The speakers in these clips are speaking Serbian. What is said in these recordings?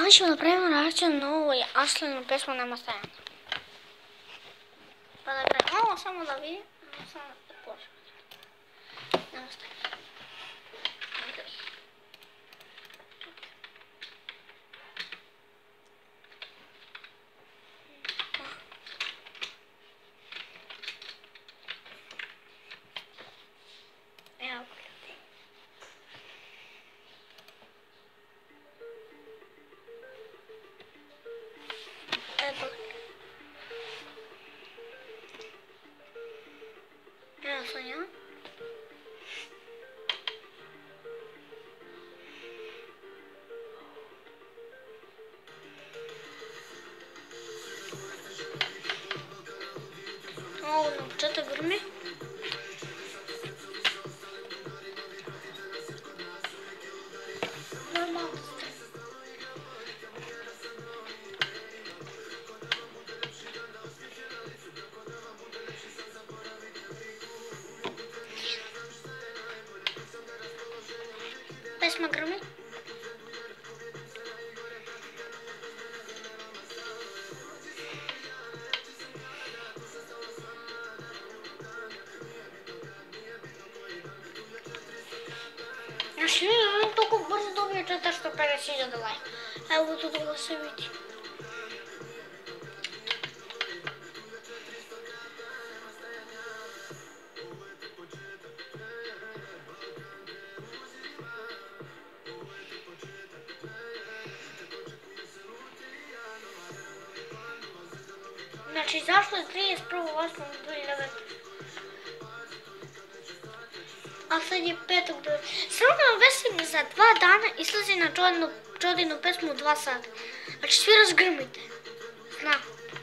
Danas ćemo napravimo reakciju na novu Aslinu pesmu Nema stajanja. Pa da gledam, ovo samo da vidim, samo da počnem. Nema stajanja. Evo gledaj. Evo sam ja. Ovo na početak grmi. Normalno ste. Pesma grmi. Znači, on toliko brzo dobio 450.000 lajka. Evo tu da se vidi. Znači, zašto je 31.8.2009? A sad je 5.9. Sravno veselim za 2 dana izlazi na Jodinu pesmu 2 sata. Znači, svi razgrmite. Znam.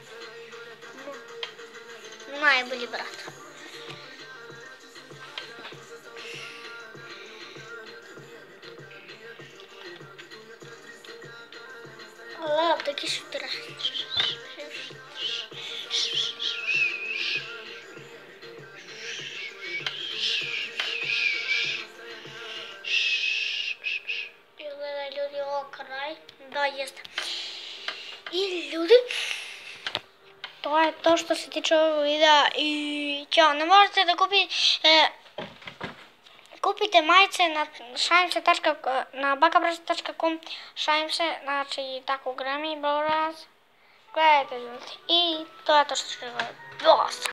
Najbolji brat. Лав, такі шутера. Люди, о, край. Да, есть. И люди. То е то, що се тича овog videa i ćao. Ne možete da kupite majice na bakabras.com, šalim se, znači tako gremi, broraz. Gledajte ljudi. I to je to što ću gledati.